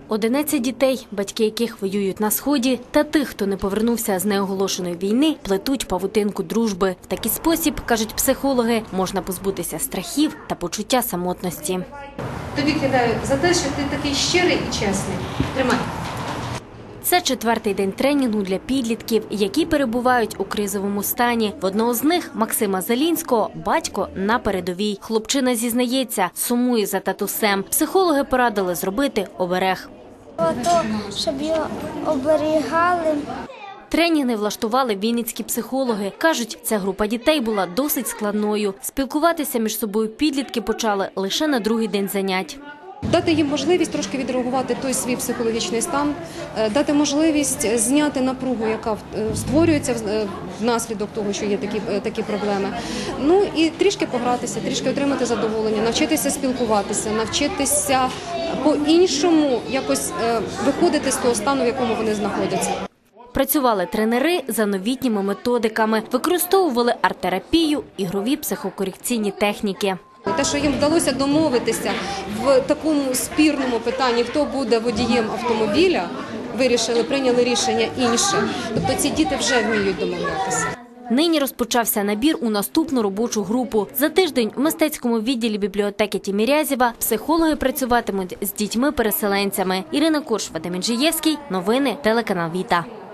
11 дітей, батьки яких воюють на Сході, та тих, хто не повернувся з неоголошеної війни, плетуть павутинку дружби. В такий спосіб, кажуть психологи, можна позбутися страхів та почуття самотності. Тобі кидають за те, що ти такий щирий і чесний. Тримай. Це 4-й день тренінгу для підлітків, які перебувають у кризовому стані. В одного з них, Максима Залінського, батько на передовій. Хлопчина зізнається, сумує за татусем. Психологи порадили зробити оберег. Щоб його оберігали. Тренінги влаштували вінницькі психологи. Кажуть, ця група дітей була досить складною. Спілкуватися між собою підлітки почали лише на другий день занять. Дати їм можливість трошки відреагувати той свій психологічний стан, дати можливість зняти напругу, яка створюється внаслідок того, що є такі проблеми. Ну і трішки погратися, трішки отримати задоволення, навчитися спілкуватися, навчитися по-іншому якось виходити з того стану, в якому вони знаходяться. Працювали тренери за новітніми методиками, використовували арт-терапію, ігрові психокорекційні техніки. Те, що їм вдалося домовитися в такому спірному питанні, хто буде водієм автомобіля, прийняли рішення інші. Тобто ці діти вже вміють домовлятися. Нині розпочався набір у наступну робочу групу. За тиждень в мистецькому відділі бібліотеки Тімірязєва психологи працюватимуть з дітьми-переселенцями. Ірина Корш, Вадим Інжиєвський. Новини телеканал Віта.